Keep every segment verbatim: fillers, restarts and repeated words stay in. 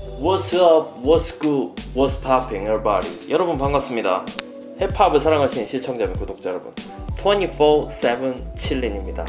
What's up, what's good, what's popping, everybody. 여러분 반갑습니다. 힙합을 사랑하시는 시청자 및 구독자 여러분, twenty-four seven chilling입니다.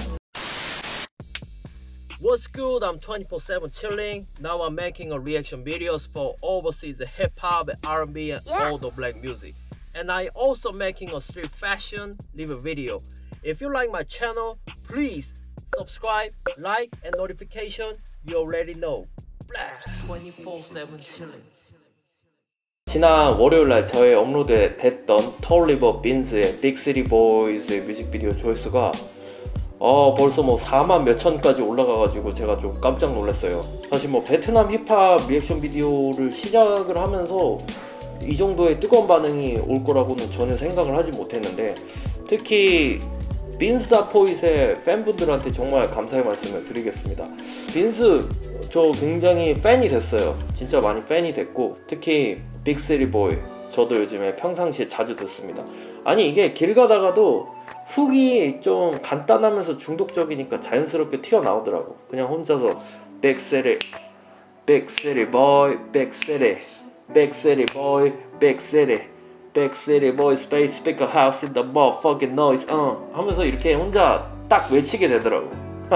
What's good? I'm twenty-four seven chilling. Now I'm making a reaction videos for overseas hip hop, R and B, and yes. all the black music. And I also making a street fashion live video. If you like my channel, please subscribe, like, and notification. You already know. twenty-four seven chilling. 지난 월요일날 저의 업로드 됐던 톨리버 빈스의 빅 시티 보이즈의 뮤직비디오 조회수가 어 벌써 뭐 사만 몇천까지 올라가가지고 제가 좀 깜짝 놀랐어요. 사실 뭐 베트남 힙합 리액션 비디오를 시작을 하면서 이 정도의 뜨거운 반응이 올 거라고는 전혀 생각을 하지 못했는데, 특히 빈스 다 포잇의 팬분들한테 정말 감사의 말씀을 드리겠습니다. 빈스 저 굉장히 팬이 됐어요. 진짜 많이 팬이 됐고, 특히 빅 시티 보이 저도 요즘에 평상시에 자주 듣습니다. 아니 이게 길 가다가도 훅이 좀 간단하면서 중독적이니까 자연스럽게 튀어나오더라고. 그냥 혼자서 빅 시티 빅 시티 보이 빅 시티 빅 시티 보이 빅 시티 빅 시티 보이 스페이스 스피커 하우스 인 더 motherfucking noise 어 하면서 이렇게 혼자 딱 외치게 되더라고.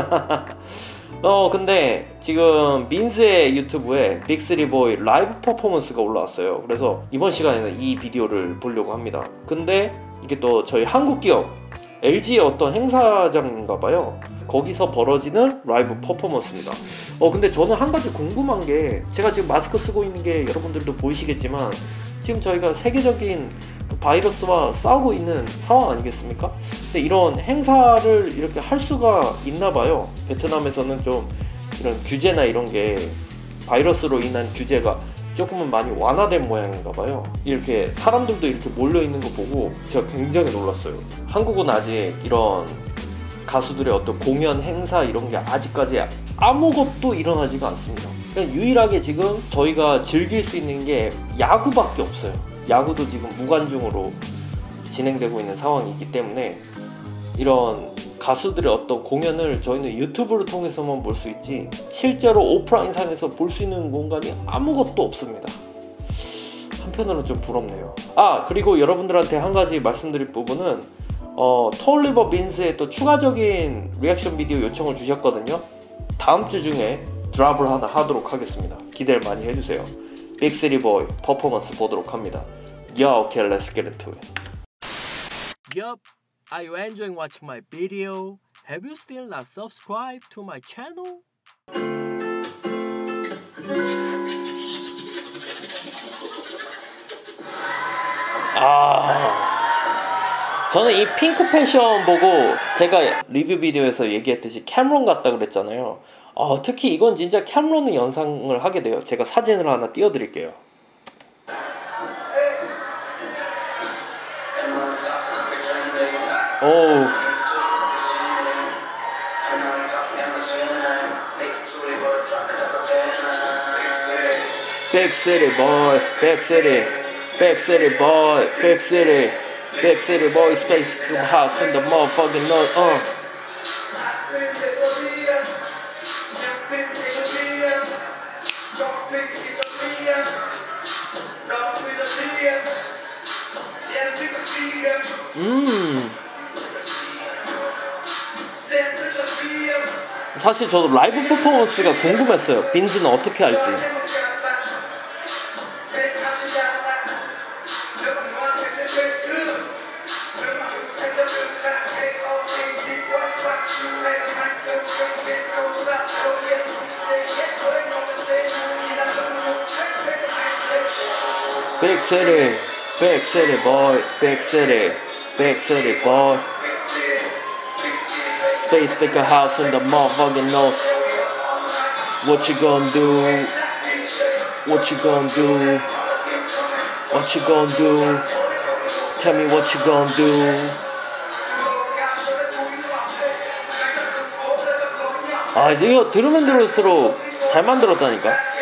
어 근데 지금 빈스의 유튜브에 빅 시티 보이 라이브 퍼포먼스가 올라왔어요. 그래서 이번 시간에는 이 비디오를 보려고 합니다. 근데 이게 또 저희 한국 기업 엘지의 어떤 행사장인가봐요. 거기서 벌어지는 라이브 퍼포먼스입니다. 어 근데 저는 한 가지 궁금한 게, 제가 지금 마스크 쓰고 있는 게 여러분들도 보이시겠지만 지금 저희가 세계적인 바이러스와 싸우고 있는 상황 아니겠습니까? 근데 이런 행사를 이렇게 할 수가 있나봐요. 베트남에서는 좀 이런 규제나 이런 게 바이러스로 인한 규제가 조금은 많이 완화된 모양인가봐요. 이렇게 사람들도 이렇게 몰려있는 거 보고 제가 굉장히 놀랐어요. 한국은 아직 이런 가수들의 어떤 공연 행사 이런 게 아직까지 아무것도 일어나지가 않습니다. 그냥 유일하게 지금 저희가 즐길 수 있는 게 야구밖에 없어요. 야구도 지금 무관중으로 진행되고 있는 상황이기 때문에 이런 가수들의 어떤 공연을 저희는 유튜브를 통해서만 볼 수 있지 실제로 오프라인상에서 볼 수 있는 공간이 아무것도 없습니다. 한편으로는 좀 부럽네요. 아 그리고 여러분들한테 한 가지 말씀드릴 부분은 어, 톨리버 빈스의 또 추가적인 리액션 비디오 요청을 주셨거든요. 다음 주 중에 드랍을 하나 하도록 하겠습니다. 기대를 많이 해주세요. 빅 시티 보이 퍼포먼스 보도록 합니다. Yo, okay, let's get into it. Yup, are you enjoying watching my video? Have you still not subscribed to my channel? 아, 저는 이 핑크 패션 보고 제가 리뷰 비디오에서 얘기했듯이 캐머런 같다 그랬잖아요. 어, 특히 이건 진짜 캐머런을 연상을 하게 돼요. 제가 사진을 하나 띄워드릴게요. 오. Big city boy, big city, big city boy, big city, big city boy, space to house in the motherfucking noise. Uh. 음. 사실 저도 라이브 퍼포먼스가 궁금했어요. 빈스는 어떻게 할지. Big city, big city boy, big city, big city boy. Space bigger house in the motherfucking nose. What you gonna do? What you gonna do? What you gonna do? Tell me what you gonna do. 아 이거 들으면 들을수록 잘 만들었다니까.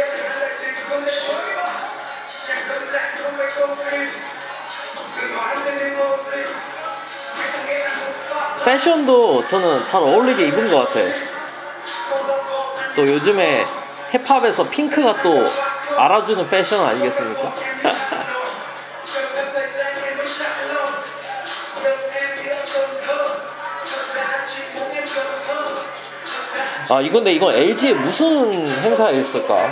패션도 저는 잘 어울리게 입은 것 같아. 또 요즘에 힙합에서 핑크가 또 알아주는 패션 아니겠습니까? 아 이건데 이건 엘지의 무슨 행사였을까?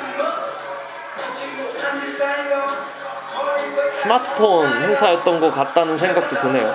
스마트폰 행사였던 것 같다는 생각도 드네요.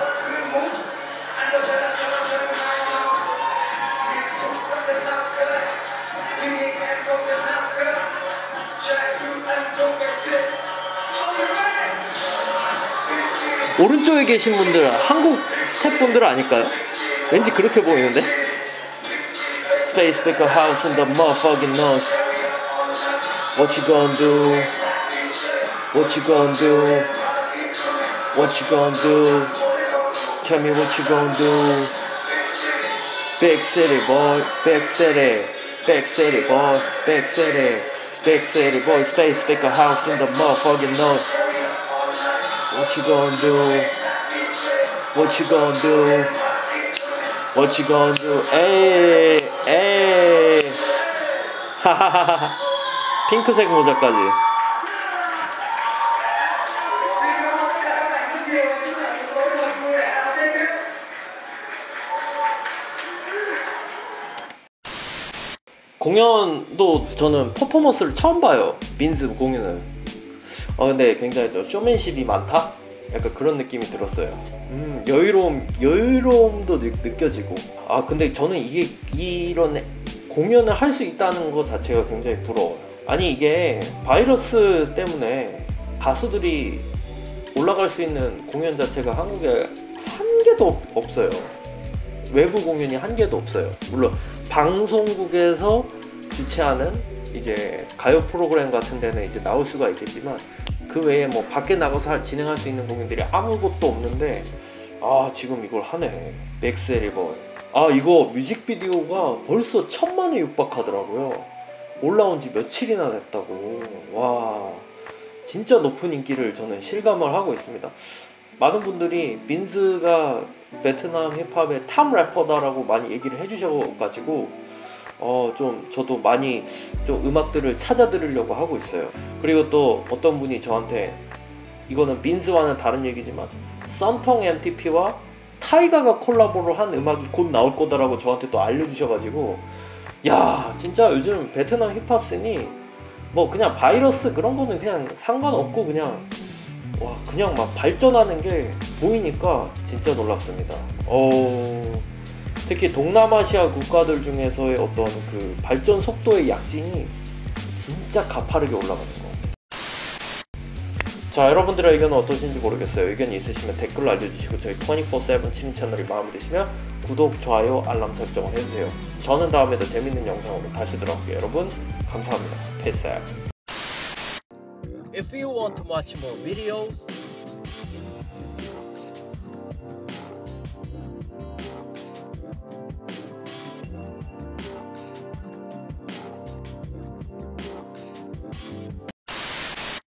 오른쪽에 계신 분들 한국 스태프분들 아닐까요? 왠지 그렇게 보이는데? Space Speaker House in the motherfucking nose. What you gonna do? What you gonna do? What you gonna do? Tell me what you gonna do. Big city boy, big city, big city boy, big city, big city boy. Space Speaker House in the motherfucking nose. What you gonna do? What you gonna do? What you gonna do? 에이, 에이. 하하하하. 핑크색 모자까지. 공연도 저는 퍼포먼스를 처음 봐요. 빈스 공연을. 어 근데 굉장히 좀 쇼맨십이 많다? 약간 그런 느낌이 들었어요. 음, 여유로움, 여유로움도 느, 느껴지고. 아 근데 저는 이게 이런 공연을 할 수 있다는 것 자체가 굉장히 부러워요. 아니 이게 바이러스 때문에 가수들이 올라갈 수 있는 공연 자체가 한국에 한 개도 없어요. 외부 공연이 한 개도 없어요. 물론 방송국에서 주최하는 이제 가요 프로그램 같은 데는 이제 나올 수가 있겠지만 그 외에 뭐 밖에 나가서 할, 진행할 수 있는 공연들이 아무것도 없는데 아 지금 이걸 하네. 맥스 앨범. 아 이거 뮤직비디오가 벌써 천만에 육박하더라고요. 올라온 지 며칠이나 됐다고. 와 진짜 높은 인기를 저는 실감을 하고 있습니다. 많은 분들이 빈스가 베트남 힙합의 탑 래퍼다라고 많이 얘기를 해주셔가지고 어 좀 저도 많이 좀 음악들을 찾아 들으려고 하고 있어요. 그리고 또 어떤 분이 저한테 이거는 빈스와는 다른 얘기지만 썬통 엠티피와 타이가가 콜라보를 한 음악이 곧 나올 거다라고 저한테 또 알려주셔가지고 야 진짜 요즘 베트남 힙합 씬이 뭐 그냥 바이러스 그런 거는 그냥 상관없고 그냥 와 그냥 막 발전하는 게 보이니까 진짜 놀랍습니다. 어 특히 동남아시아 국가들 중에서의 어떤 그 발전 속도의 약진이 진짜 가파르게 올라가는 거. 자 여러분들의 의견은 어떠신지 모르겠어요. 의견이 있으시면 댓글로 알려주시고 저희 이십사 세븐 치킨 채널이 마음에 드시면 구독, 좋아요, 알람 설정을 해주세요. 저는 다음에 더 재밌는 영상으로 다시 돌아올게요. 여러분 감사합니다. Peace out. If you want to watch more videos